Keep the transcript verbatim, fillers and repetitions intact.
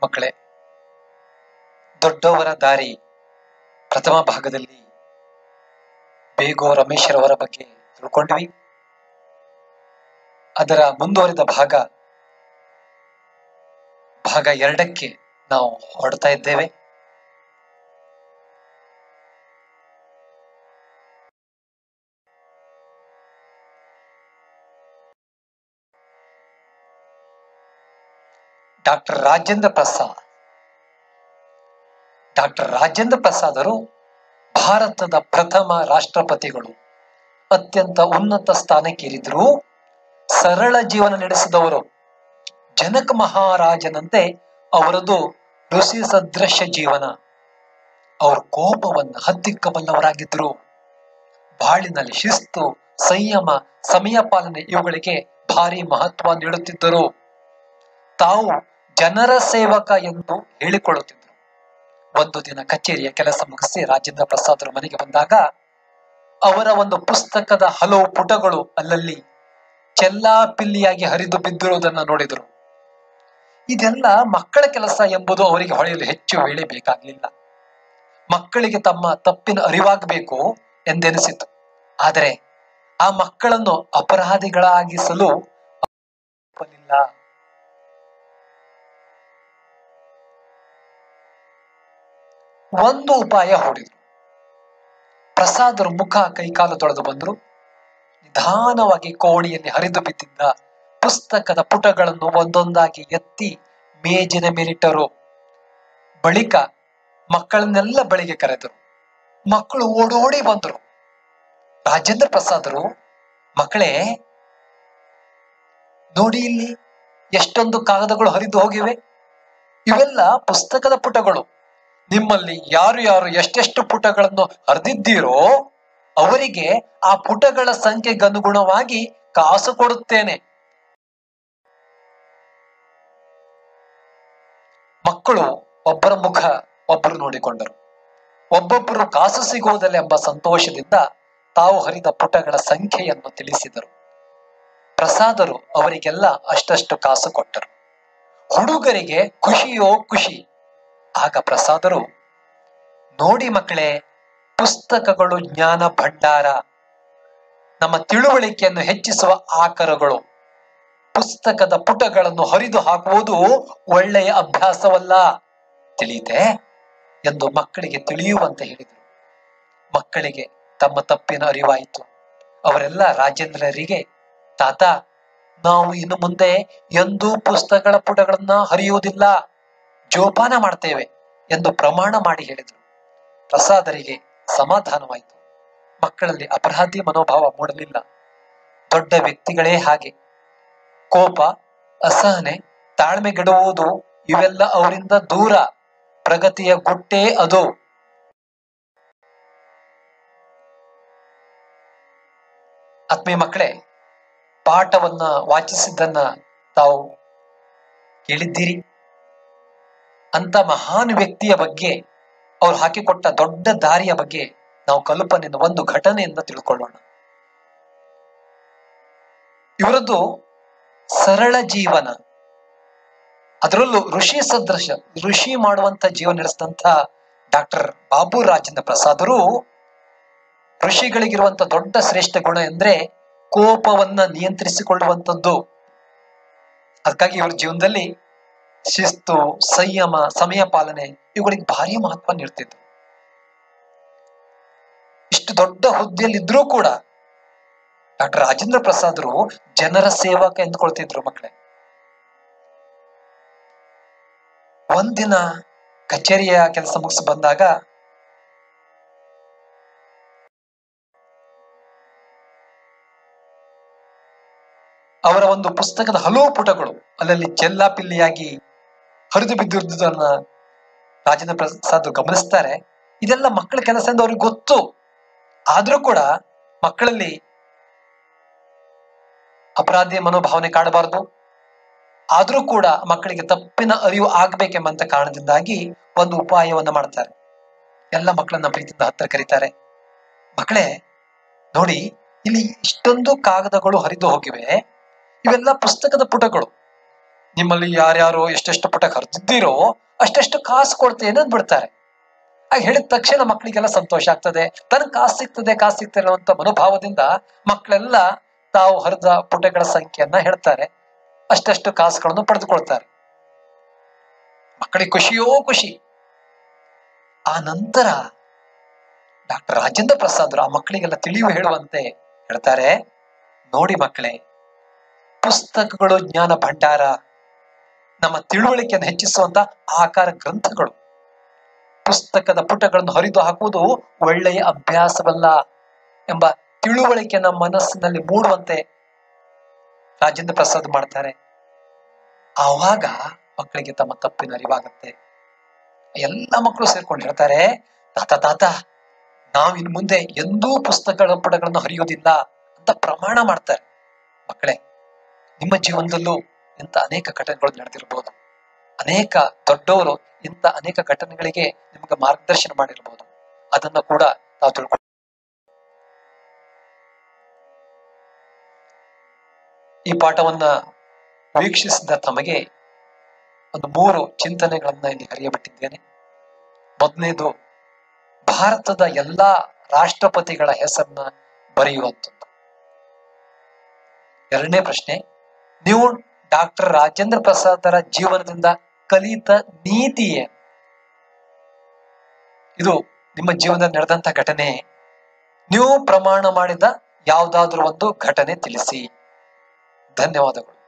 ಮಕ್ಕಳೇ, ದೊಡ್ಡವರ ದಾರಿ ಪ್ರಥಮ ಭಾಗದಲ್ಲಿ ಬೇಗೋ ರಮೇಶ್ರವರ ಬಗ್ಗೆ ತಿಳ್ಕೊಂಡ್ವಿ. ಅದರ ಮುಂದುವರಿದ ಭಾಗ ಭಾಗ ಎರಡಕ್ಕೆ ನಾವು ಹೊರಡ್ತಾ ಇದ್ದೇವೆ. ಡಾಕ್ಟರ್ ರಾಜೇಂದ್ರ ಪ್ರಸಾದ್ ಡಾಕ್ಟರ್ ರಾಜೇಂದ್ರ ಪ್ರಸಾದರು ಭಾರತದ ಪ್ರಥಮ ರಾಷ್ಟ್ರಪತಿಗಳು. ಅತ್ಯಂತ ಉನ್ನತ ಸ್ಥಾನಕ್ಕೇರಿದ್ರು. ಸರಳ ಜೀವನ ನಡೆಸಿದವರು. ಜನಕ ಮಹಾರಾಜನಂತೆ ಅವರದು ಋಷಿ ಸದೃಶ ಜೀವನ. ಅವರು ಕೋಪವನ್ನು ಹತ್ತಿಕ್ಕಬಲ್ಲವರಾಗಿದ್ದರು. ಬಾಳಿನಲ್ಲಿ ಶಿಸ್ತು, ಸಂಯಮ, ಸಮಯ ಪಾಲನೆ ಇವುಗಳಿಗೆ ಭಾರಿ ಮಹತ್ವ ನೀಡುತ್ತಿದ್ದರು. ತಾವು ಜನರ ಸೇವಕ ಎಂದು ಹೇಳಿಕೊಳ್ಳುತ್ತಿದ್ದರು. ಒಂದು ದಿನ ಕಚೇರಿಯ ಕೆಲಸ ಮುಗಿಸಿ ರಾಜೇಂದ್ರ ಪ್ರಸಾದರು ಮನೆಗೆ ಬಂದಾಗ ಅವರ ಒಂದು ಪುಸ್ತಕದ ಹಲವು ಪುಟಗಳು ಅಲ್ಲಲ್ಲಿ ಚೆಲ್ಲಾಪಿಲ್ಲಿಯಾಗಿ ಹರಿದು ಬಿದ್ದಿರುವುದನ್ನು ನೋಡಿದರು. ಇದೆಲ್ಲ ಮಕ್ಕಳ ಕೆಲಸ ಎಂಬುದು ಅವರಿಗೆ ಹೊಳೆಯಲು ಹೆಚ್ಚು ವೇಳೆ ಬೇಕಾಗಲಿಲ್ಲ. ಮಕ್ಕಳಿಗೆ ತಮ್ಮ ತಪ್ಪಿನ ಅರಿವಾಗಬೇಕು ಎಂದೆನಿಸಿತು. ಆದರೆ ಆ ಮಕ್ಕಳನ್ನು ಅಪರಾಧಿಗಳಾಗಿಸಲು ಒಪ್ಪಲಿಲ್ಲ. ಒಂದು ಉಪಾಯ ಹೂಡಿದ್ರು. ಪ್ರಸಾದರು ಮುಖ ಕೈಕಾಲು ತೊಳೆದು ಬಂದರು. ನಿಧಾನವಾಗಿ ಕೋಣೆಯಲ್ಲಿ ಹರಿದು ಬಿದ್ದಿದ್ದ ಪುಸ್ತಕದ ಪುಟಗಳನ್ನು ಒಂದೊಂದಾಗಿ ಎತ್ತಿ ಮೇಜಿನ ಮೇಲಿಟ್ಟರು. ಬಳಿಕ ಮಕ್ಕಳನ್ನೆಲ್ಲ ಬಳಿಗೆ ಕರೆದರು. ಮಕ್ಕಳು ಓಡೋಡಿ ಬಂದರು. ರಾಜೇಂದ್ರ ಪ್ರಸಾದರು, ಮಕ್ಕಳೇ ನೋಡಿ, ಇಲ್ಲಿ ಎಷ್ಟೊಂದು ಕಾಗದಗಳು ಹರಿದು ಹೋಗಿವೆ. ಇವೆಲ್ಲ ಪುಸ್ತಕದ ಪುಟಗಳು. ನಿಮ್ಮಲ್ಲಿ ಯಾರು ಯಾರು ಎಷ್ಟೆಷ್ಟು ಪುಟಗಳನ್ನು ಹರಿದಿದ್ದೀರೋ ಅವರಿಗೆ ಆ ಪುಟಗಳ ಸಂಖ್ಯೆಗನುಗುಣವಾಗಿ ಕಾಸು ಕೊಡುತ್ತೇನೆ. ಮಕ್ಕಳು ಒಬ್ಬರ ಮುಖ ಒಬ್ಬರು ನೋಡಿಕೊಂಡರು. ಒಬ್ಬೊಬ್ಬರು ಕಾಸು ಸಿಗುವುದಿಲ್ಲ ಎಂಬ ಸಂತೋಷದಿಂದ ತಾವು ಹರಿದ ಪುಟಗಳ ಸಂಖ್ಯೆಯನ್ನು ತಿಳಿಸಿದರು. ಪ್ರಸಾದರು ಅವರಿಗೆಲ್ಲ ಅಷ್ಟಷ್ಟು ಕಾಸು ಕೊಟ್ಟರು. ಹುಡುಗರಿಗೆ ಖುಷಿಯೋ ಖುಷಿ. ಆಗ ಪ್ರಸಾದರು, ನೋಡಿ ಮಕ್ಕಳೇ, ಪುಸ್ತಕಗಳು ಜ್ಞಾನ ಭಂಡಾರ, ನಮ್ಮ ತಿಳುವಳಿಕೆಯನ್ನು ಹೆಚ್ಚಿಸುವ ಆಕರಗಳು. ಪುಸ್ತಕದ ಪುಟಗಳನ್ನು ಹರಿದು ಹಾಕುವುದು ಒಳ್ಳೆಯ ಅಭ್ಯಾಸವಲ್ಲ, ತಿಳಿಯಿತೆ ಎಂದು ಮಕ್ಕಳಿಗೆ ತಿಳಿಯುವಂತೆ ಹೇಳಿದರು. ಮಕ್ಕಳಿಗೆ ತಮ್ಮ ತಪ್ಪಿನ ಅರಿವಾಯಿತು. ಅವರೆಲ್ಲ ರಾಜೇಂದ್ರರಿಗೆ, ತಾತ, ನಾವು ಇನ್ನು ಮುಂದೆ ಎಂದೂ ಪುಸ್ತಕಗಳ ಪುಟಗಳನ್ನ ಹರಿಯುವುದಿಲ್ಲ, ಜೋಪಾನ ಮಾಡ್ತೇವೆ ಎಂದು ಪ್ರಮಾಣ ಮಾಡಿ ಹೇಳಿದರು. ಪ್ರಸಾದರಿಗೆ ಸಮಾಧಾನವಾಯಿತು. ಮಕ್ಕಳಲ್ಲಿ ಅಪರಾಧಿ ಮನೋಭಾವ ಮೂಡಲಿಲ್ಲ. ದೊಡ್ಡ ವ್ಯಕ್ತಿಗಳೇ ಹಾಗೆ. ಕೋಪ, ಅಸಹನೆ, ತಾಳ್ಮೆಗೆಡುವುದು ಇವೆಲ್ಲ ಅವರಿಂದ ದೂರ. ಪ್ರಗತಿಯ ಗುಟ್ಟೇ ಅದು. ಆತ್ಮೀಯ ಮಕ್ಕಳೇ, ಪಾಠವನ್ನ ವಾಚಿಸಿದ್ದನ್ನ ತಾವು ಕೇಳಿದ್ದೀರಿ. ಅಂತ ಮಹಾನ್ ವ್ಯಕ್ತಿಯ ಬಗ್ಗೆ, ಅವ್ರು ಹಾಕಿಕೊಟ್ಟ ದೊಡ್ಡ ದಾರಿಯ ಬಗ್ಗೆ ನಾವು ಕಲ್ಪನೆಯನ್ನು ಒಂದು ಘಟನೆಯಿಂದ ತಿಳ್ಕೊಳ್ಳೋಣ. ಇವರದ್ದು ಸರಳ ಜೀವನ, ಅದರಲ್ಲೂ ಋಷಿ ಸದೃಶ ಋಷಿ ಮಾಡುವಂತ ಜೀವನ ನಡೆಸಿದಂತ ಡಾಕ್ಟರ್ ಬಾಬು ರಾಜೇಂದ್ರ ಪ್ರಸಾದರು, ಋಷಿಗಳಿಗಿರುವಂತ ದೊಡ್ಡ ಶ್ರೇಷ್ಠ ಗುಣ ಎಂದ್ರೆ ಕೋಪವನ್ನ ನಿಯಂತ್ರಿಸಿಕೊಳ್ಳುವಂಥದ್ದು. ಅದಕ್ಕಾಗಿ ಇವರ ಜೀವನದಲ್ಲಿ ಶಿಸ್ತು, ಸಂಯಮ, ಸಮಯ ಪಾಲನೆ ಇವುಗಳಿಗೆ ಭಾರಿ ಮಹತ್ವ ನೀಡ್ತಿದ್ರು. ಇಷ್ಟು ದೊಡ್ಡ ಹುದ್ದೆಯಲ್ಲಿದ್ರೂ ಕೂಡ ಡಾಕ್ಟರ್ ರಾಜೇಂದ್ರ ಪ್ರಸಾದರು ಜನರ ಸೇವಕ ಎಂದುಕೊಳ್ತಿದ್ರು. ಮಕ್ಕಳೇ, ಒಂದಿನ ಕಚೇರಿಯ ಕೆಲಸ ಮುಗಿಸಿ ಬಂದಾಗ ಅವರ ಒಂದು ಪುಸ್ತಕದ ಹಲವು ಪುಟಗಳು ಅಲ್ಲಲ್ಲಿ ಚೆಲ್ಲಾಪಿಲ್ಲಿಯಾಗಿ ಹರಿದು ಬಿದ್ದಿರುವುದನ್ನ ರಾಜೇಂದ್ರ ಪ್ರಸಾದ್ ಗಮನಿಸ್ತಾರೆ. ಇದೆಲ್ಲ ಮಕ್ಕಳ ಕೆಲಸ ಎಂದು ಅವ್ರಿಗೆ ಗೊತ್ತು. ಆದ್ರೂ ಕೂಡ ಮಕ್ಕಳಲ್ಲಿ ಅಪರಾಧಿ ಮನೋಭಾವನೆ ಕಾಡಬಾರದು. ಆದ್ರೂ ಕೂಡ ಮಕ್ಕಳಿಗೆ ತಪ್ಪಿನ ಅರಿವು ಆಗ್ಬೇಕೆಂಬಂತ ಕಾರಣದಿಂದಾಗಿ ಒಂದು ಉಪಾಯವನ್ನ ಮಾಡ್ತಾರೆ. ಎಲ್ಲ ಮಕ್ಕಳನ್ನ ಪ್ರೀತಿಯಿಂದ ಹತ್ರ ಕರೀತಾರೆ. ಮಕ್ಕಳೇ ನೋಡಿ, ಇಲ್ಲಿ ಇಷ್ಟೊಂದು ಕಾಗದಗಳು ಹರಿದು ಹೋಗಿವೆ. ಇವೆಲ್ಲ ಪುಸ್ತಕದ ಪುಟಗಳು. ನಿಮ್ಮಲ್ಲಿ ಯಾರ್ಯಾರು ಎಷ್ಟೆಷ್ಟು ಪುಟ ಹರಿದಿದ್ದೀರೋ ಅಷ್ಟೆಷ್ಟು ಕಾಸು ಕೊಡ್ತೇನೆ ಅಂದ್ಬಿಡ್ತಾರೆ. ಆಗ ಹೇಳಿದ ತಕ್ಷಣ ಮಕ್ಕಳಿಗೆಲ್ಲ ಸಂತೋಷ ಆಗ್ತದೆ, ತನಗೆ ಕಾಸು ಸಿಗ್ತದೆ ಕಾಸು ಸಿಗ್ತದೆ ಅನ್ನುವಂಥ ಮನೋಭಾವದಿಂದ ಮಕ್ಕಳೆಲ್ಲ ತಾವು ಹರಿದ ಪುಟಗಳ ಸಂಖ್ಯೆಯನ್ನ ಹೇಳ್ತಾರೆ, ಅಷ್ಟೆಷ್ಟು ಕಾಸುಗಳನ್ನು ಪಡೆದುಕೊಳ್ತಾರೆ. ಮಕ್ಕಳಿಗೆ ಖುಷಿಯೋ ಖುಷಿ. ಆ ನಂತರ ಡಾಕ್ಟರ್ ರಾಜೇಂದ್ರ ಪ್ರಸಾದ್ ಆ ಮಕ್ಕಳಿಗೆಲ್ಲ ತಿಳಿವು ಹೇಳುವಂತೆ ಹೇಳ್ತಾರೆ, ನೋಡಿ ಮಕ್ಕಳೇ, ಪುಸ್ತಕಗಳು ಜ್ಞಾನ ಭಂಡಾರ, ನಮ್ಮ ತಿಳುವಳಿಕೆಯನ್ನು ಹೆಚ್ಚಿಸುವಂತ ಆಕಾರ ಗ್ರಂಥಗಳು. ಪುಸ್ತಕದ ಪುಟಗಳನ್ನು ಹರಿದು ಹಾಕುವುದು ಒಳ್ಳೆಯ ಅಭ್ಯಾಸವಲ್ಲ ಎಂಬ ತಿಳುವಳಿಕೆ ನಮ್ಮ ಮನಸ್ಸಿನಲ್ಲಿ ಮೂಡುವಂತೆ ರಾಜೇಂದ್ರ ಪ್ರಸಾದ್ ಮಾಡ್ತಾರೆ. ಆವಾಗ ಮಕ್ಕಳಿಗೆ ತಮ್ಮ ತಪ್ಪಿನ ಅರಿವಾಗುತ್ತೆ. ಎಲ್ಲ ಮಕ್ಕಳು ಸೇರ್ಕೊಂಡು ಹೇಳ್ತಾರೆ, ತಾತ ತಾತ ನಾವಿನ್ ಮುಂದೆ ಎಂದೂ ಪುಸ್ತಕಗಳ ಪುಟಗಳನ್ನು ಹರಿಯೋದಿಲ್ಲ ಅಂತ ಪ್ರಮಾಣ ಮಾಡ್ತಾರೆ. ಮಕ್ಕಳೇ, ನಿಮ್ಮ ಜೀವನದಲ್ಲೂ ಇಂಥ ಅನೇಕ ಘಟನೆಗಳು ನಡೆದಿರ್ಬೋದು. ಅನೇಕ ದೊಡ್ಡವರು ಇಂಥ ಅನೇಕ ಘಟನೆಗಳಿಗೆ ನಿಮಗೆ ಮಾರ್ಗದರ್ಶನ ಮಾಡಿರ್ಬೋದು. ಅದನ್ನ ಕೂಡ ನಾವು ತಿಳ್ಕೊಂಡು ಈ ಪಾಠವನ್ನ ವೀಕ್ಷಿಸಿದ ತಮಗೆ ಒಂದು ಮೂರು ಚಿಂತನೆಗಳನ್ನ ಇಲ್ಲಿ ಹರಿಯಬಿಟ್ಟಿದ್ದೇನೆ. ಮೊದಲನೇದು, ಭಾರತದ ಎಲ್ಲಾ ರಾಷ್ಟ್ರಪತಿಗಳ ಹೆಸರನ್ನ ಬರೆಯುವಂಥದ್ದು. ಎರಡನೇ ಪ್ರಶ್ನೆ, ನೀವು ಡಾಕ್ಟರ್ ರಾಜೇಂದ್ರ ಪ್ರಸಾದರ ಜೀವನದಿಂದ ಕಲಿತ ನೀತಿ ಏನು? ಇದು ನಿಮ್ಮ ಜೀವನದಲ್ಲಿ ನಡೆದಂತ ಘಟನೆ. ನೀವು ಪ್ರಮಾಣ ಮಾಡಿದ ಯಾವುದಾದ್ರೂ ಒಂದು ಘಟನೆ ತಿಳಿಸಿ. ಧನ್ಯವಾದಗಳು.